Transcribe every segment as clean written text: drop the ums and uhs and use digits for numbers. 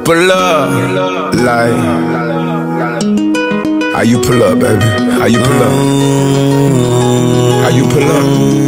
pull up, like, how you pull up, baby? How you pull up? How you pull up?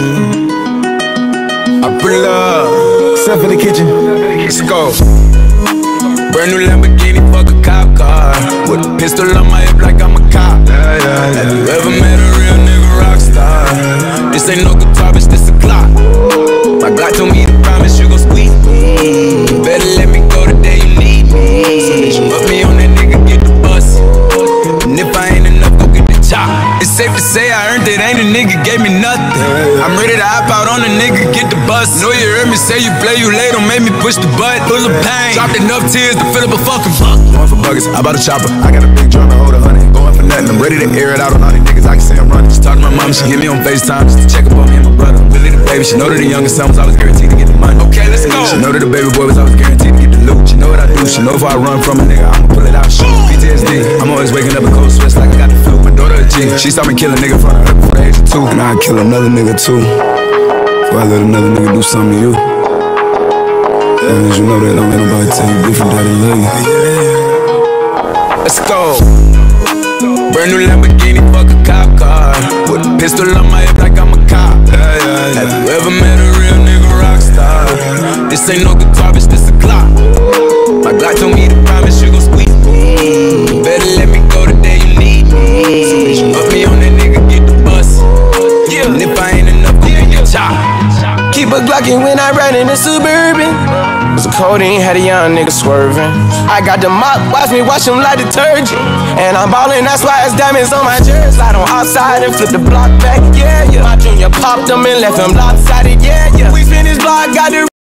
I pull up. Step in the kitchen. Let's go. Brand new Lamborghini, fuck a cop car. With a pistol on my hip like I'm a cop. Have you ever met a real nigga Rockstar? This ain't no guitar, bitch, this a clock. My Glock told me to promise you gon' squeeze me. Better let me go the day you need me. So bitch, you put me on that nigga, get the bus. And if I ain't enough, go get the chop. It's safe to say I earned it, ain't a nigga gave me nothing. I'm ready to hop out on a nigga, get the bus. Know you heard me say you play, you late, don't make me push the butt. Full of pain, dropped enough tears to fill up a fucking buck. Going for buggers, I bought a chopper. I got a big drum and hold 100. Going for nothing, I'm ready to air it out on all these niggas. I can say I'm running. She talked to my mom, she hit me on FaceTime just to check up on me and my brother. Really the baby, she know that the youngest son was always guaranteed to get the money. Okay, let's go. She know that the baby boy was always guaranteed to get the loot. She know what I do, she know if I run from a nigga, I'ma pull it out, shoot. PTSD, I'm always waking up in cold sweats like I got the flu. My daughter a G, she saw me kill a nigga in front of her before the age of 2. And I'd kill another nigga too, before I let another nigga do something to you. Long as you know that, don't let nobody tell you different, that they love you. Let's go. Brand new Lamborghini, fuck a cop car. With a pistol on my hip like I'm a cop. Have you ever met a real nigga Rockstar? This ain't no guitar, bitch, this a clock. My Glock told me to promise you gon' squeeze me. Better let me go the day you need me. So bitch, you put me on that nigga, get the bus. And if I ain't enough, go get your chop. Keep a Glockin' when I ride in the Suburban. Was a codeine, had a young nigga swerving. I got the mop, watch me wash him like detergent. And I'm ballin', that's why it's diamonds on my jersey. Slide on outside and flip the block back, yeah, yeah. My junior popped him and left him lopsided, yeah, yeah.